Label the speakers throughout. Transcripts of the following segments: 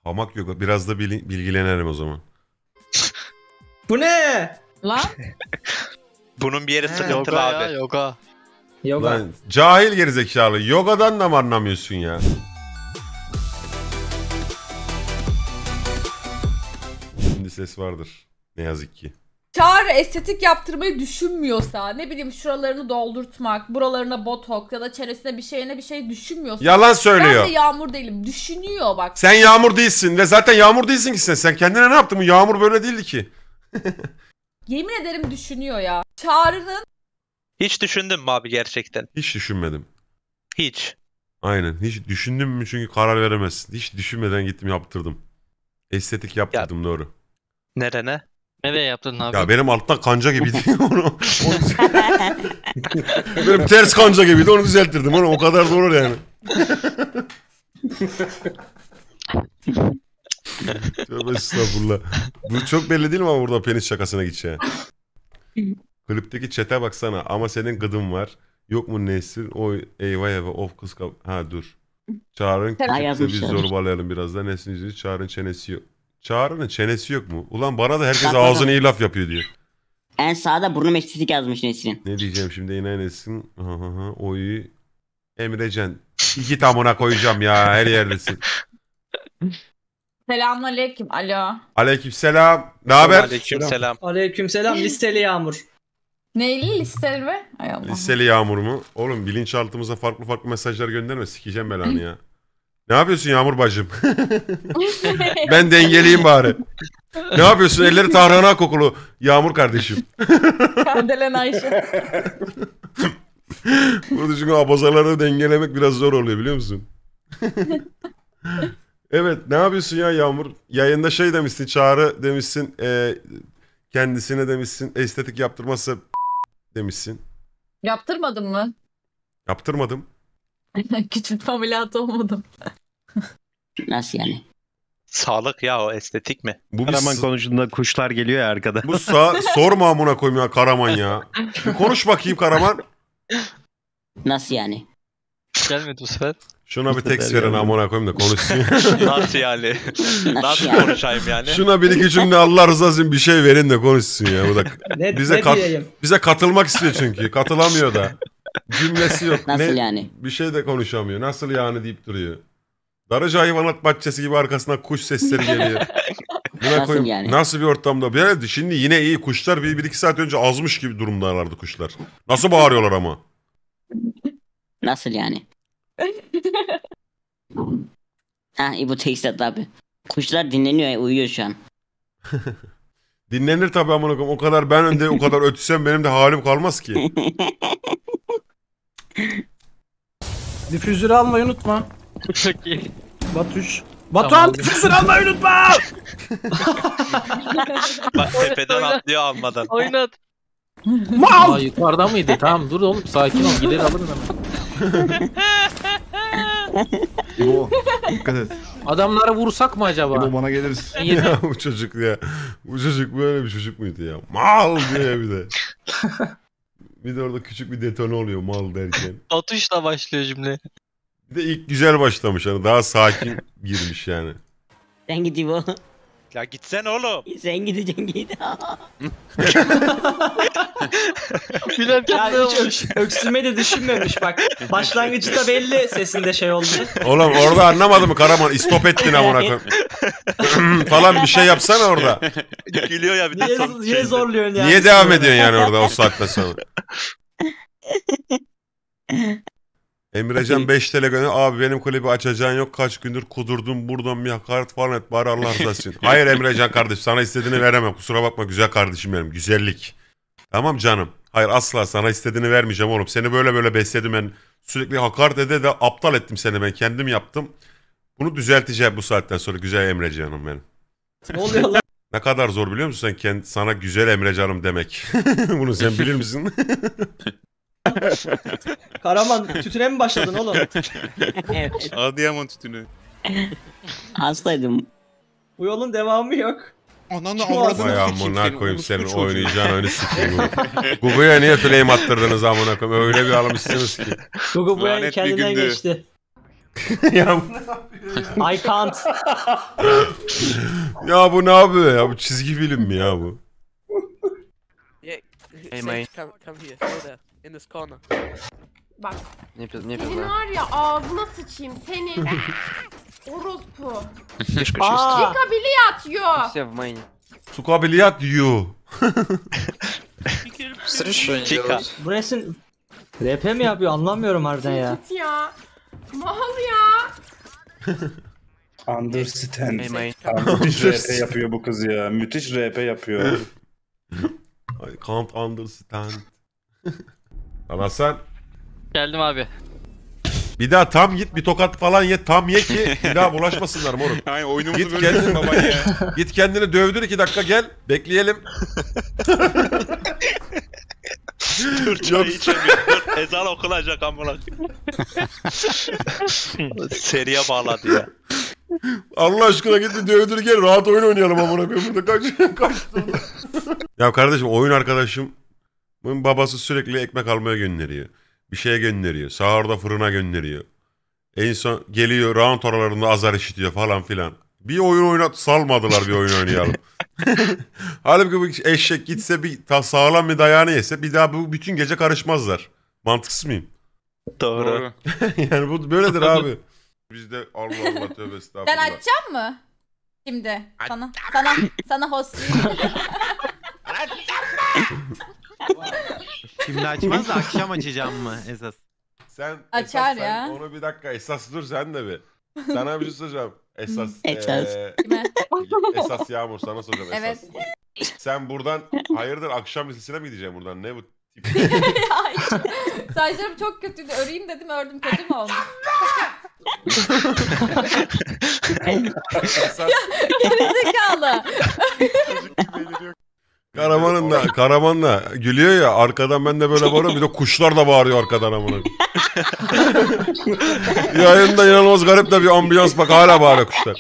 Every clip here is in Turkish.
Speaker 1: Hamak yoga. Biraz da bilgilenelim o zaman.
Speaker 2: Bu ne?
Speaker 3: Lan
Speaker 4: Bunun bir yeri sıkıntılı
Speaker 5: Yoga
Speaker 4: abi.
Speaker 5: ya yoga.
Speaker 2: Yoga.
Speaker 1: Lan cahil gerizekalı. Yogadan da mı anlamıyorsun ya? Şimdi ses vardır. Ne yazık ki.
Speaker 3: Çağrı estetik yaptırmayı düşünmüyorsa, ne bileyim şuralarını doldurtmak, buralarına botoks ya da çenesine bir şey düşünmüyorsa.
Speaker 1: Yalan söylüyor.
Speaker 3: Ben de Yağmur değilim. Düşünüyor bak.
Speaker 1: Sen Yağmur değilsin ve zaten Yağmur değilsin ki sen. Sen kendine ne yaptın? Bu Yağmur böyle değildi ki.
Speaker 3: Yemin ederim düşünüyor ya. Çağrı'nın
Speaker 4: Hiç düşündün mü abi gerçekten?
Speaker 1: Hiç düşünmedim.
Speaker 4: Hiç.
Speaker 1: Aynen. Hiç düşündüm mü çünkü karar veremezsin. Hiç düşünmeden gittim yaptırdım. Estetik yaptırdım doğru.
Speaker 4: Nerene?
Speaker 5: Nereye yaptın abi?
Speaker 1: Ya benim alttan kanca gibiydi. onu benim ters kanca gibiydi. Onu düzelttirdim. Onu o kadar doğru yani. Tövbe estağfurullah. Bu çok belli değil mi ama burada penis şakasına gideceği? Klipteki chat'e baksana. Ama senin gıdın var. Yok mu Nesrin? Oy eyvah eyvah of kız ha dur. Çağrı'nın klipte biz zorbalayalım biraz da. Nesrin yüzünü Çağrı'nın çenesi yok. Çağrı'nın çenesi yok mu? Ulan bana da herkes ağzını iyi laf yapıyor diyor.
Speaker 6: En sağda burnum estetik yazmış Nesrin.
Speaker 1: Ne diyeceğim şimdi yine Nesrin? Oy. Emrecan. İki tamına koyacağım ya her yerdesin.
Speaker 3: selamünaleyküm. Alo.
Speaker 1: Aleykümselam. Ne haber?
Speaker 4: Aleykümselam.
Speaker 2: Aleykümselam listeli Yağmur.
Speaker 3: Neyli listeli mi? Ay Allah.
Speaker 1: Listeli Yağmur mu? Oğlum bilinçaltımıza farklı farklı mesajlar gönderme. Sikeceğim belanı ya. Ne yapıyorsun Yağmur bacım? Ben dengeleyeyim bari. Ne yapıyorsun? Elleri tarhana kokulu Yağmur kardeşim.
Speaker 3: Kardelen Ayşe.
Speaker 1: Burada çünkü abazaları dengelemek biraz zor oluyor biliyor musun? Evet ne yapıyorsun ya Yağmur? Yayında şey demişsin Çağrı demişsin. Kendisine demişsin estetik yaptırmazsa demişsin.
Speaker 3: Yaptırmadın mı?
Speaker 1: Yaptırmadım.
Speaker 3: Küçültme ameliyatı olmadım.
Speaker 6: Nasıl yani?
Speaker 4: Sağlık ya o estetik mi?
Speaker 1: Bu
Speaker 7: Karaman konuştuğunda kuşlar geliyor ya arkada.
Speaker 1: Bu sorma amına koyayım ya Karaman ya. Bir konuş bakayım Karaman.
Speaker 6: Nasıl yani?
Speaker 5: Gelmedi bu sefer.
Speaker 1: Şuna bir tekst verin amına koyayım da konuşsun.
Speaker 4: Nasıl yani? Nasıl
Speaker 6: yani?
Speaker 4: konuşayım yani?
Speaker 1: Şuna bir iki cümle Allah rızası için bir şey verin de konuşsun ya. Bu da
Speaker 2: Ne diyeyim?
Speaker 1: bize katılmak istiyor çünkü. Katılamıyor da. Cümlesi yok.
Speaker 6: Nasıl yani?
Speaker 1: Bir şey de konuşamıyor. Nasıl yani deyip duruyor. Darıca hayvanat bahçesi gibi arkasından kuş sesleri geliyor. Buna
Speaker 6: Nasıl
Speaker 1: koyayım,
Speaker 6: yani?
Speaker 1: nasıl bir ortamda? Bir şimdi yine iyi kuşlar bir iki saat önce azmış gibi durumdalardı kuşlar. Nasıl bağırıyorlar ama?
Speaker 6: Nasıl yani? Ha bu tekst at abi. Kuşlar dinleniyor ya, uyuyor şu an.
Speaker 1: Dinlenir tabii amına koyayım. O kadar ben önde o kadar ötüsem benim de halim kalmaz ki.
Speaker 2: Difüzörü almayı unutma.
Speaker 5: Çok iyi.
Speaker 2: Batuş. Batuhan difüzörü almayı unutma.
Speaker 4: Bak tepeden atlıyor almadan.
Speaker 5: Oynat.
Speaker 2: Mal.
Speaker 8: Yukarıda mıydı? Tamam dur oğlum sakin ol gider alırım hemen.
Speaker 9: İbo dikkat et.
Speaker 8: Adamları vursak mı acaba?
Speaker 9: İbo bana geliriz.
Speaker 1: Ya bu çocuk ya. Bu çocuk böyle bir çocuk muydu ya? Mal diyor bir de. Bir de orada küçük bir detone oluyor mal derken.
Speaker 5: Atışla başlıyor cümle.
Speaker 1: Bir de ilk güzel başlamış hani daha sakin girmiş yani.
Speaker 6: Sen git İbo.
Speaker 4: Ya gitsene oğlum.
Speaker 6: Sen gideceksin git.
Speaker 5: Gülerken
Speaker 2: Ya hiç öksürmeyi de düşünmemiş bak. Başlangıcı da belli sesinde şey oldu.
Speaker 1: Oğlum orada anlamadı mı Karaman? İstop ettin amına koyayım. Falan bir şey yapsana orada.
Speaker 4: Gülüyor ya bir de son
Speaker 2: Niye
Speaker 4: şeyde.
Speaker 2: zorluyorsun ya?
Speaker 1: Niye devam ediyorsun yani orada o saatten sonra? Emrecan 5 TL gönder. Abi benim klibi açacağın yok. Kaç gündür kudurdum buradan bir hakaret falan et. Bari Allah rızası için. Hayır Emrecan kardeş sana istediğini veremem. Kusura bakma güzel kardeşim benim. Güzellik. Tamam canım. Hayır asla sana istediğini vermeyeceğim oğlum. Seni böyle böyle besledim ben. Sürekli hakaret de aptal ettim seni ben. Kendim yaptım. Bunu düzelteceğim bu saatten sonra güzel Emrecan'ım benim.
Speaker 2: Ne oluyor lan?
Speaker 1: Ne kadar zor biliyor musun sen sana güzel Emrecan'ım demek. Bunu sen bilir misin?
Speaker 2: Karaman tütüne mi başladın oğlum?
Speaker 6: Evet.
Speaker 7: Adıyaman tütünü.
Speaker 6: Hastaydım.
Speaker 2: Bu yolun devamı yok.
Speaker 7: Ananı
Speaker 2: Kim
Speaker 7: avradını
Speaker 1: Vay
Speaker 7: sikeyim
Speaker 1: amına koyayım senin
Speaker 7: orospu çocuğu.
Speaker 1: oynayacağın oyunu sikeyim. Gugu'ya niye flame attırdınız amına koyayım? Öyle bir almışsınız ki.
Speaker 2: Google bu
Speaker 7: Lanet bir
Speaker 2: kendinden
Speaker 7: gündü.
Speaker 2: geçti.
Speaker 1: Ya bu ne yapıyor
Speaker 2: I can't.
Speaker 1: ya? Bu ne yapıyor ya? Bu çizgi film mi ya bu?
Speaker 5: Hey man.
Speaker 10: Come here. Go there. In this corner.
Speaker 11: Bak.
Speaker 5: Ne yapıyorsun
Speaker 11: Senin var ya ağzına sıçayım senin. Orospu.
Speaker 2: Aa,
Speaker 11: Çıkabiliyat yo.
Speaker 5: Все в майне.
Speaker 1: Sukabiliyat yiyor.
Speaker 4: Chica.
Speaker 2: bu nesin? RP mi yapıyor anlamıyorum harbiden ya.
Speaker 11: Git ya. Mal ya.
Speaker 10: Understand.
Speaker 5: Hey man.
Speaker 10: Müthiş RP yapıyor bu kız ya. Müthiş RP yapıyor.
Speaker 1: I can't understand. Lan Hasan,
Speaker 5: Geldim abi.
Speaker 1: bir daha tam git bir tokat falan ye, tam ye ki bir daha bulaşmasınlar moruk.
Speaker 7: Aynen oyunumuzu
Speaker 1: Git
Speaker 7: bölüyorsun
Speaker 1: kendin
Speaker 7: baban ya.
Speaker 1: Git kendini dövdür 2 dakika gel. Bekleyelim.
Speaker 4: Dur çay içemiyorum. Dur ezan okunacak amına. Seriye bağladı ya.
Speaker 1: Allah aşkına git bir dövdür gel. Rahat oyun oynayalım amına koyayım. Burada kaç Ya kardeşim oyun arkadaşım bunun babası sürekli ekmek almaya gönderiyor. Bir şeye gönderiyor. Sahurda fırına gönderiyor. En son geliyor round aralarında azar işitiyor falan filan. Bir oyun oynat salmadılar bir oyun oynayalım. Halbuki bu eşek gitse bir sağlam bir dayağını yese bir daha bu bütün gece karışmazlar. Mantıksız mıyım?
Speaker 4: Doğru.
Speaker 1: Yani bu böyledir abi. Bizde Allah Allah tövbe estağfurullah.
Speaker 3: Ben açacağım mı? Şimdi sana host.
Speaker 7: Şimdi açmaz da akşam açacağım mı esas?
Speaker 1: Sen
Speaker 3: Açar
Speaker 1: esas
Speaker 3: ya.
Speaker 1: Onu bir dakika esas dur sen de bir. Sana bir şey soracağım. Esas.
Speaker 6: Esas.
Speaker 3: Kime?
Speaker 1: Esas Yağmur sana soracağım esas.
Speaker 3: Evet.
Speaker 1: Sen buradan hayırdır akşam lisesine mi gideceksin buradan? Ne bu tip?
Speaker 3: Ay, saçlarım çok kötüydü. Öreyim dedim ördüm. Kötü mü olmuş?
Speaker 1: Esas
Speaker 3: Gerizekalı.
Speaker 1: Karamanla gülüyor ya arkadan ben de böyle bağırıyorum bir de kuşlar da bağırıyor arkadan amına. Yayında inanılmaz garip de bir ambiyans bak hala bağırıyor kuşlar.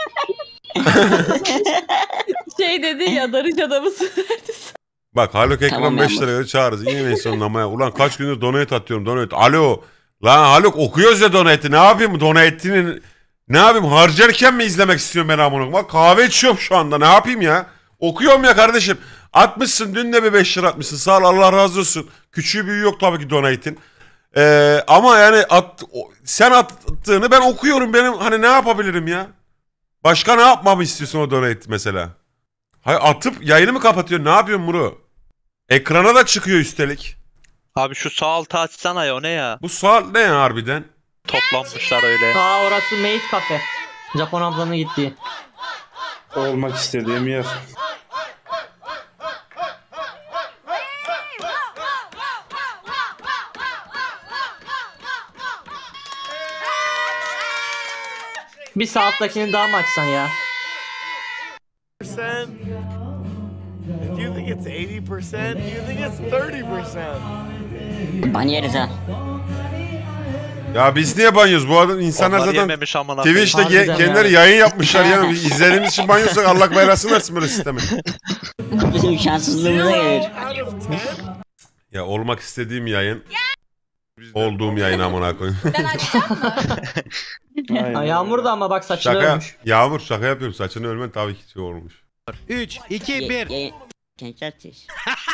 Speaker 3: Şey dedi ya darıç adamısın.
Speaker 1: Bak Haluk ekran
Speaker 6: Tamam,
Speaker 1: 5 liraya çağırırız. Yine en sonunda ama ulan kaç gündür donate atıyorum donate. Alo. Lan Haluk okuyoruz ya donate'i. Ne yapayım donate'ini? Ne yapayım harcarken mi izlemek istiyorum ben amına? Bak kahve içiyorum şu anda. Ne yapayım ya? Okuyorum ya kardeşim. Atmışsın dün de bir 5 lira atmışsın. Sağ ol Allah razı olsun. Küçüğü büyüğü yok tabii ki donate'in. Ama yani sen attığını ben okuyorum. Benim hani ne yapabilirim ya? Başka ne yapmamı istiyorsun o donate mesela? Hayır atıp yayını mı kapatıyorsun? Ne yapıyorsun Muru? Ekrana da çıkıyor üstelik.
Speaker 4: Abi şu sağ altı açsana ya o ne ya?
Speaker 1: Bu saat ne ya harbiden?
Speaker 4: Toplanmışlar öyle.
Speaker 2: Aa orası maid cafe. Japon ablanın gittiği.
Speaker 10: Olmak istediğim yer.
Speaker 2: Bir saattakini daha mı açsan ya?
Speaker 10: Do you think it's 80%? Do you think it's 30%?
Speaker 6: Ban yeriz ha.
Speaker 1: Ya biz niye banyoz? Bu adam insanlar
Speaker 4: Onlar
Speaker 1: zaten
Speaker 4: yememiş amına koyayım.
Speaker 1: Twitch'te
Speaker 2: Harbiden
Speaker 1: kendileri
Speaker 2: ya.
Speaker 1: yayın yapmışlar ya. İzlediğimiz için banyosak Allah belasını versin böyle sistemi.
Speaker 6: Bizim şanssızlığımıza gelir.
Speaker 10: Out of 10?
Speaker 1: Ya olmak istediğim yayın olduğum yayın amına koyayım.
Speaker 3: Ben açacağım mı?
Speaker 2: Ha, Yağmur da ama bak saçını
Speaker 1: Şaka.
Speaker 2: örmüş.
Speaker 1: Yağmur şaka yapıyorum. Saçını örmen tabii ki çok olmuş.
Speaker 7: 3, 2, 1.
Speaker 6: Gençler ateş.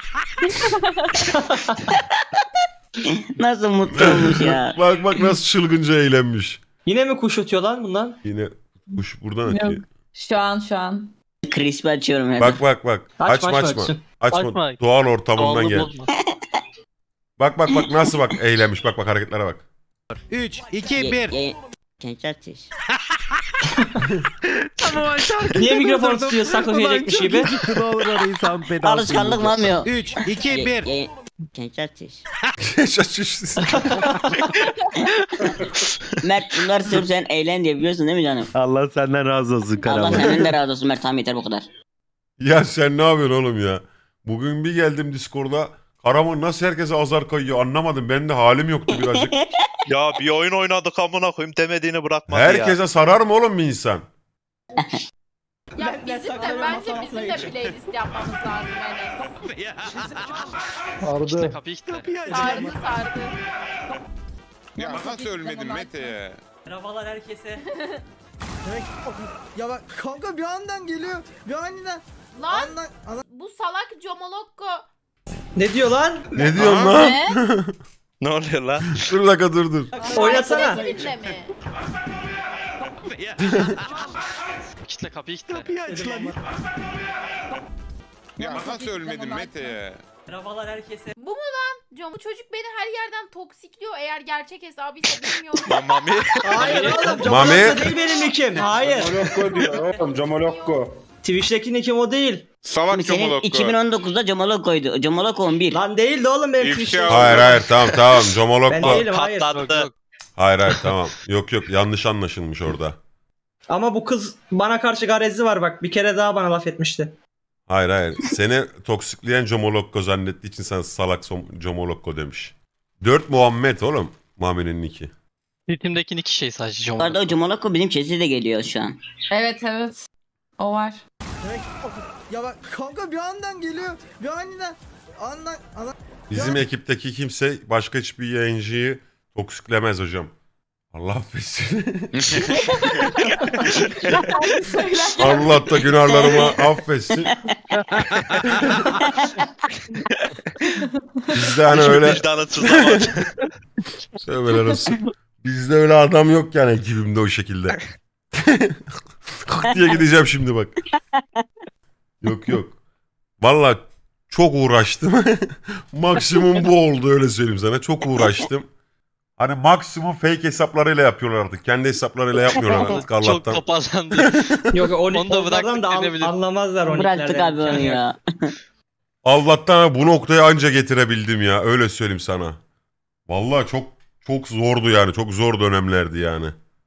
Speaker 6: Nasıl mutlu olmuş ya.
Speaker 1: Bak nasıl çılgınca eğlenmiş.
Speaker 2: Yine mi kuş ötüyor lan bundan?
Speaker 1: Yine kuş buradan ötüyor.
Speaker 3: Şu an.
Speaker 6: Crisp'i açıyorum ya.
Speaker 1: Bak.
Speaker 2: Açma,
Speaker 1: Açma.
Speaker 2: ötsün.
Speaker 5: Açma.
Speaker 1: Doğal ortamından
Speaker 5: Doğallığı
Speaker 1: gel.
Speaker 5: bozma.
Speaker 1: Bak nasıl bak eğlenmiş. Bak hareketlere bak.
Speaker 7: 3, 2, 1.
Speaker 6: Gençler ateş.
Speaker 2: Niye mikrofonu tutuyor saklayacakmış gibi?
Speaker 7: Ne olur arayı sen pedal.
Speaker 6: Alışkanlık mı almıyor?
Speaker 7: 3, 2, 1.
Speaker 6: Gençler ateş.
Speaker 1: Şaşırsız.
Speaker 6: Mert bunlar sırf sen eğlen diye biliyorsun değil mi canım?
Speaker 7: Allah senden razı olsun
Speaker 6: Allah
Speaker 7: Karaman.
Speaker 6: senden de razı olsun Mert, tamam yeter bu kadar.
Speaker 1: Ya sen ne yapıyorsun oğlum ya? Bugün bir geldim Discord'a. Karaman nasıl herkese azar kayıyor anlamadım. Benim de halim yoktu birazcık.
Speaker 4: Ya bir oyun oynadık amına koyayım demediğini bırakmadı ya.
Speaker 1: Herkese sarar mı oğlum bir insan?
Speaker 11: Ya bizim de bence bizim de playlist yapmamız lazım Enes.
Speaker 5: İşte kapıyı işte.
Speaker 11: Sardı.
Speaker 7: Ya nasıl ölmedin Mete ya?
Speaker 2: Merhabalar herkese.
Speaker 10: Ya bak kanka bir andan geliyor. Bir aniden.
Speaker 11: Lan bu salak Comolokko.
Speaker 2: Ne diyor lan?
Speaker 1: Ne diyorsun lan?
Speaker 4: Ne oluyor lan?
Speaker 1: Dur dakika dur.
Speaker 2: Oynasana.
Speaker 11: Kitle mi?
Speaker 5: Kitle kapıyı kitle.
Speaker 7: Kapıyı aç lan.
Speaker 12: Ya nasıl ölmedin Mete?
Speaker 2: Merhabalar herkese.
Speaker 11: Bu mu lan? Bu çocuk beni her yerden toksikliyor. Eğer gerçek hesabıysa bilmiyorum.
Speaker 4: Mami.
Speaker 2: Hayır oğlum.
Speaker 1: Mami.
Speaker 2: Değil benim nickim. Hayır.
Speaker 12: Comolokko diyor oğlum Comolokko.
Speaker 2: Twitch'teki nickim o değil.
Speaker 12: Salak
Speaker 6: Senin
Speaker 12: Comolokko.
Speaker 6: 2019'da Comolokko'ydu. Comolokko 11.
Speaker 2: Lan değildi oğlum benim
Speaker 12: İfşa.
Speaker 2: Twitch'te.
Speaker 1: Hayır tamam
Speaker 2: Ben
Speaker 1: Comolokko.
Speaker 2: değilim hayır.
Speaker 4: Patlattı.
Speaker 1: Hayır tamam. Yok yanlış anlaşılmış orada.
Speaker 2: Ama bu kız bana karşı garezi var bak. Bir kere daha bana laf etmişti.
Speaker 1: Hayır. Seni toksikleyen Comolokko zannettiği için sen salak Comolokko demiş. 4 Muhammed oğlum. Mami'nin nicki.
Speaker 5: Ritimdeki iki şey sadece
Speaker 6: Bu arada o Comolokko bizim chess'e de geliyor şu an.
Speaker 3: Evet. O var.
Speaker 10: Ya bak kanka bir andan geliyor. Bir aniden. Andan.
Speaker 1: Bizim ekipteki kimse başka hiçbir yayıncıyı toksiklemez hocam. Allah affetsin. Allah da günahlarımı affetsin. Bizde hani öyle...
Speaker 4: Vicdanı sızlamadı.
Speaker 1: Tövbeler olsun. Bizde öyle adam yok yani ekibimde o şekilde. Kalk diye gideceğim şimdi bak. Yok. Vallahi çok uğraştım. Maksimum bu oldu öyle söyleyeyim sana. Çok uğraştım. Hani maksimum fake hesaplarıyla yapıyorlar artık. Kendi hesaplarıyla yapmıyorlar artık
Speaker 5: Çok
Speaker 1: Allah'tan.
Speaker 5: toparlandı.
Speaker 2: Yok
Speaker 5: Onu da
Speaker 2: onlardan da
Speaker 5: bıraktık
Speaker 2: anlamazlar o
Speaker 6: Bıraktık abi onu ya.
Speaker 1: Allah'tan bu noktaya anca getirebildim ya. Öyle söyleyeyim sana. Vallahi çok zordu yani. Çok zor dönemlerdi yani.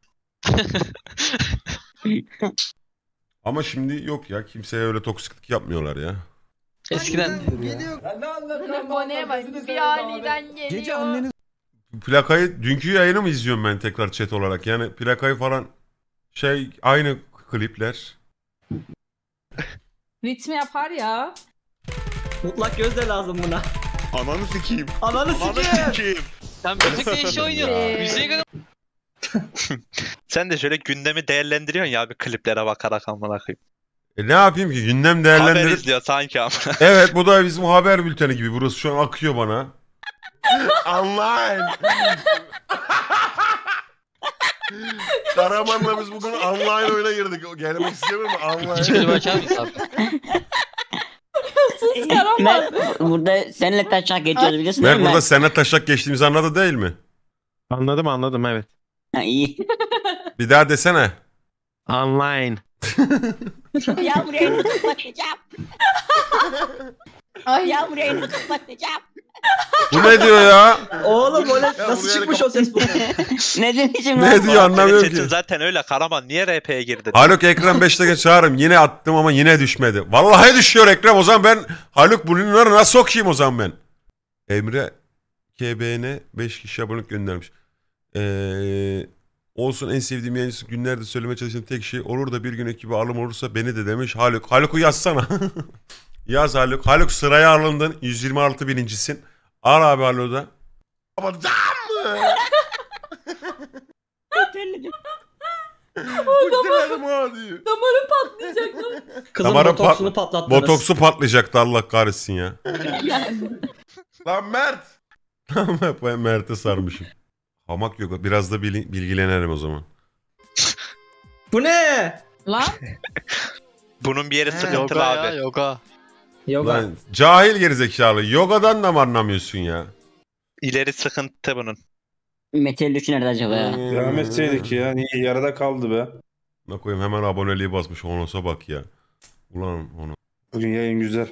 Speaker 1: Ama şimdi yok ya. Kimseye öyle toksiklik yapmıyorlar ya.
Speaker 5: Eskiden.
Speaker 10: Geliyor.
Speaker 11: Boneye bak. Bir aniden geliyor.
Speaker 7: Gece anneniz
Speaker 1: Plakayı dünkü yayını mı izliyorum ben tekrar chat olarak? Yani plakayı falan aynı klipler.
Speaker 3: Ritmi yapar ya.
Speaker 2: Mutlak göz de lazım buna.
Speaker 12: Ananı sikeyim.
Speaker 2: Ananı sikeyim.
Speaker 5: Sen müzik işi oynuyorsun. Müziğe göre
Speaker 4: Sen de şöyle gündemi değerlendiriyorsun ya bir kliplere bakarak amına koyayım.
Speaker 1: Ne yapayım ki? Gündem
Speaker 4: Haber
Speaker 1: değerlendirip...
Speaker 4: izliyor sanki amına.
Speaker 1: Evet bu da bizim haber bülteni gibi. Burası şu an akıyor bana. Online. Karaman'la biz bugün online oyuna girdik. Gelmek istemiyor mu? Online.
Speaker 5: İki klip açar mısın abi?
Speaker 3: Sus Karaman.
Speaker 6: Mert burada seninle taşak geçiyoruz biliyorsun değil
Speaker 1: Ben
Speaker 6: mi?
Speaker 1: burada seninle taşak geçtiğimizi anladı değil mi?
Speaker 7: Anladım evet.
Speaker 6: Ha, iyi.
Speaker 1: Bir daha desene.
Speaker 7: Online.
Speaker 6: Yağmur yayını tutmayacağım.
Speaker 3: Ay.
Speaker 6: Yağmur yayını tutmayacağım.
Speaker 1: Bu ne diyor ya?
Speaker 2: Oğlum o nasıl
Speaker 1: buraya
Speaker 2: çıkmış o ses buradan?
Speaker 6: Ne demişim
Speaker 1: Ne
Speaker 6: lan?
Speaker 1: diyor anlamıyorum
Speaker 4: Senin
Speaker 1: ki.
Speaker 4: chatin zaten öyle Karaman niye RP'ye girdin?
Speaker 1: Haluk ekran 5'te geç çağırırım. Yine attım ama yine düşmedi. Vallahi düşüyor ekran. O zaman ben Haluk bunları nasıl sokayım o zaman ben? Emre KBN 5 kişi abonelik göndermiş. Olsun en sevdiğim yayıncısı günlerde söylemeye çalıştığım tek şey olur da bir gün ekibi alım olursa beni de demiş Haluk. Haluk'u yazsana. Yaz Haluk. Haluk sıraya alındın. 126 birincisin. Al abi Haluk'u da. Ama mı? Uçurladım o diyor.
Speaker 3: Damarı patlayacak lan.
Speaker 2: Kızın
Speaker 1: Damarı
Speaker 2: botoksunu patlattınız.
Speaker 1: Botoksu patlayacaktı Allah kahretsin ya. Lan Mert. Ben Mert'e sarmışım. Hamak yok. Biraz da bilgilenelim o zaman.
Speaker 2: Bu ne?
Speaker 3: Lan.
Speaker 4: Bunun bir yeri sıkıntılı
Speaker 5: Yoga
Speaker 4: abi.
Speaker 5: ya yoga.
Speaker 2: Yoga.
Speaker 1: Lan cahil gerizekalı. Yogadan da mı anlamıyorsun ya?
Speaker 4: İleri sıkıntı bunun.
Speaker 6: Metal 3 nerede acaba ya?
Speaker 12: Devam etseydik ya. Niye yarıda kaldı be?
Speaker 1: Ne koyayım hemen aboneliği basmış. Honos'a bak ya. Ulan onu.
Speaker 12: Bugün yayın güzel.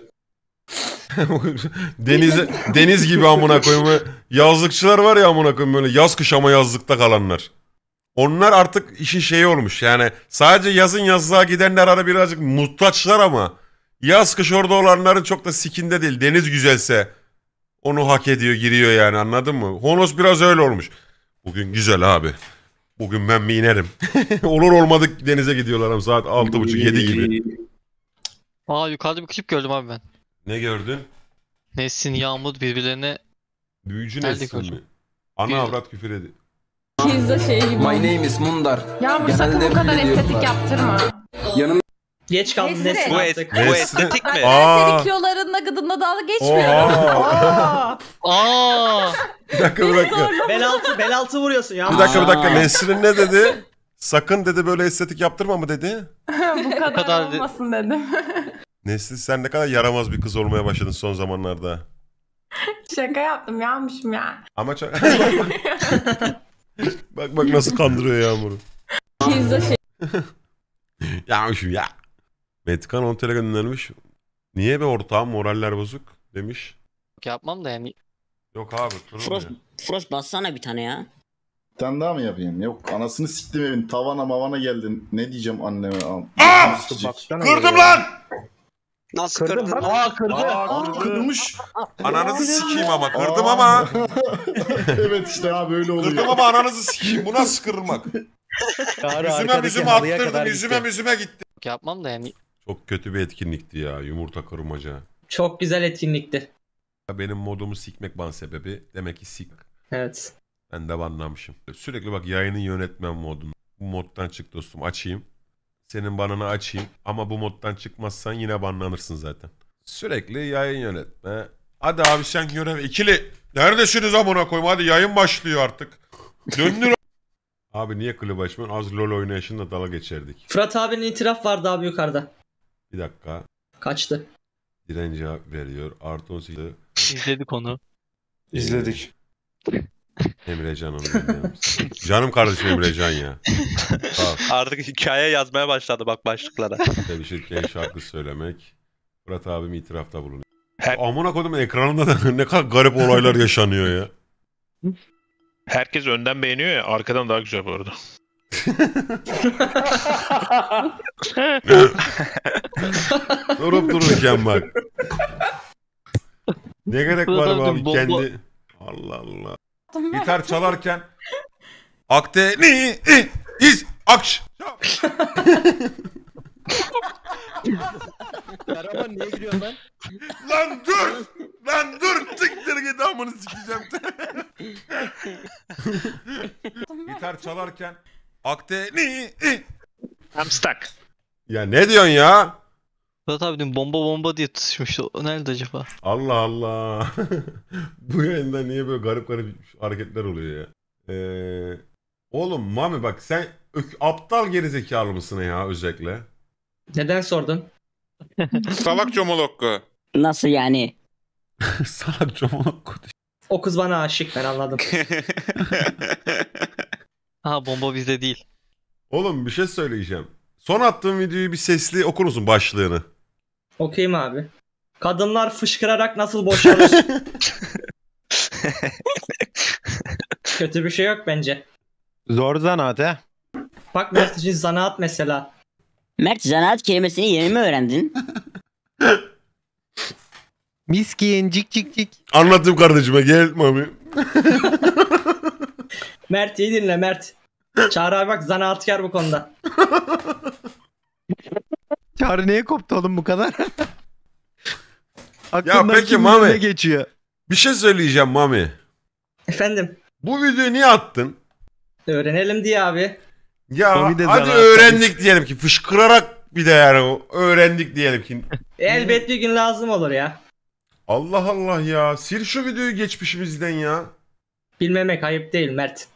Speaker 1: Deniz gibi amına koyayım. Yazlıkçılar var ya amına koyayım böyle yaz kış ama yazlıkta kalanlar. Onlar artık işin şeyi olmuş. Yani sadece yazın yazlığa gidenler ara birazcık muhtaçlar ama yaz kış orada olanların çok da sikinde değil. Deniz güzelse onu hak ediyor, giriyor yani anladın mı? Honos biraz öyle olmuş. Bugün güzel abi. Bugün ben mi inerim? Olur olmadık denize gidiyorlar ama saat 6.30-7 gibi.
Speaker 5: Aa yukarıda bir klip gördüm abi ben.
Speaker 1: Ne gördün?
Speaker 5: Nesin Yağmur birbirlerine
Speaker 1: Büyücü
Speaker 5: Geldik
Speaker 1: Nesin
Speaker 5: hocam.
Speaker 1: mi? Ana
Speaker 5: Bir-
Speaker 1: avrat küfür ediyor.
Speaker 3: Pizza şeyi gibi.
Speaker 13: My name is Mundar.
Speaker 11: Yağmur sakın bu kadar estetik yaptırma.
Speaker 13: Yanım
Speaker 2: Geç kaldın
Speaker 3: Nesrin.
Speaker 2: Nesrin
Speaker 4: Bu,
Speaker 2: artık.
Speaker 4: bu estetik mi?
Speaker 3: Senin kilolarınla gıdınla dalga geçmiyorum.
Speaker 1: Oha.
Speaker 5: Aa!
Speaker 1: Bir dakika.
Speaker 2: Bel altı vuruyorsun ya.
Speaker 1: Bir dakika. Nesrin ne dedi? Sakın dedi böyle estetik yaptırma mı dedi?
Speaker 11: Bu kadar
Speaker 5: kadar
Speaker 11: olmasın dedim.
Speaker 1: Nesrin sen ne kadar yaramaz bir kız olmaya başladın son zamanlarda.
Speaker 11: Şaka yaptım Yağmur'cum ya.
Speaker 1: Ama çok... bak nasıl kandırıyor Yağmur'u.
Speaker 3: Pizza şey.
Speaker 1: Yağmur'um ya. Metkan 10 TL göndermiş. Niye be ortağım moraller bozuk demiş.
Speaker 5: Yapmam da yani.
Speaker 1: Yok abi.
Speaker 6: Frost bassana bir tane ya.
Speaker 9: Bir tane daha mı yapayım? Yok anasını siktim evin. Tavana mavana geldin. Ne diyeceğim anneme?
Speaker 1: Kırdım lan!
Speaker 4: Nasıl kırdın?
Speaker 9: Kırılmış.
Speaker 1: Ananızı sikeyim ama kırdım ama.
Speaker 9: Evet işte ha böyle oluyor.
Speaker 1: Kırdım ama ananızı sikeyim. Bu nasıl kırılmak? Yüzüme attırdım. Yüzüme gitti.
Speaker 5: Yapmam da yani.
Speaker 1: Çok kötü bir etkinlikti ya. Yumurta kırmaca.
Speaker 2: Çok güzel etkinlikti.
Speaker 1: Benim modumu sikmek ban sebebi. Demek ki sik.
Speaker 2: Evet.
Speaker 1: Ben de banlamışım. Sürekli bak yayını yönetmen modunu. Bu moddan çık dostum açayım. Senin banını açayım. Ama bu moddan çıkmazsan yine banlanırsın zaten. Sürekli yayın yönetme. Hadi abi sen görev ikili. Neredesiniz amına koyayım? Hadi yayın başlıyor artık. Döndür. Abi niye klip açmıyorsun? Az LoL oynayışında dala geçerdik.
Speaker 2: Fırat abinin itiraf vardı abi yukarıda.
Speaker 1: Bir dakika.
Speaker 2: Kaçtı.
Speaker 1: Diren cevap veriyor. Artı 18.
Speaker 5: İzledik onu.
Speaker 12: İzledik.
Speaker 1: Emrecan onu dinliyoruz. Canım kardeşim Emrecan ya. Bak.
Speaker 4: Artık hikaye yazmaya başladı bak başlıklara.
Speaker 1: Sevişirken şarkı söylemek. Fırat abim itirafta bulunuyor. Amına koydum ekranında da ne kadar garip olaylar yaşanıyor ya.
Speaker 14: Herkes önden beğeniyor ya arkadan daha güzel bu arada.
Speaker 1: Durup dururken bak. Ne gerek var be abi kendi... Allah Allah. Gitar çalarken Akdeniz akşam.
Speaker 7: Merhaba niye gülüyorsun lan?
Speaker 1: Lan dur siktir git amını sikeceğim. Gitar çalarken Akdeniz.
Speaker 14: I'm stuck.
Speaker 1: Ya ne diyorsun ya?
Speaker 5: Fırat abi dün bomba diye tutuşmuştu. O nerede acaba?
Speaker 1: Allah Allah. Bu yayında niye böyle garip hareketler oluyor ya? Oğlum Mami bak sen aptal gerizekalı mısın ya özellikle?
Speaker 2: Neden sordun?
Speaker 14: Salak Comolokko.
Speaker 6: Nasıl yani?
Speaker 1: Salak Comolokko.
Speaker 2: O kız bana aşık ben anladım.
Speaker 5: Ha bomba bizde değil.
Speaker 1: Oğlum bir şey söyleyeceğim. Son attığım videoyu bir sesli okur musun başlığını?
Speaker 2: Okuyayım abi. Kadınlar fışkırarak nasıl boşalır? Kötü bir şey yok bence.
Speaker 7: Zor zanaat he.
Speaker 2: Bak Mert için zanaat mesela.
Speaker 6: Mert zanaat kelimesini yeni mi öğrendin?
Speaker 7: Miskin cik cik cik.
Speaker 1: Anlattım kardeşime gel Mami.
Speaker 2: Mert iyi dinle Mert. Çağrı abi bak zanaatkar bu konuda.
Speaker 7: Çağrı niye koptu oğlum bu kadar?
Speaker 1: Ya peki Mami.
Speaker 7: Geçiyor.
Speaker 1: Bir şey söyleyeceğim Mami.
Speaker 2: Efendim?
Speaker 1: Bu videoyu niye attın?
Speaker 2: Öğrenelim diye abi.
Speaker 1: Ya hadi öğrendik diyelim ki fışkırarak bir de yani öğrendik diyelim ki.
Speaker 2: Elbet bir gün lazım olur ya.
Speaker 1: Allah Allah ya sil şu videoyu geçmişimizden ya.
Speaker 2: Bilmemek ayıp değil Mert.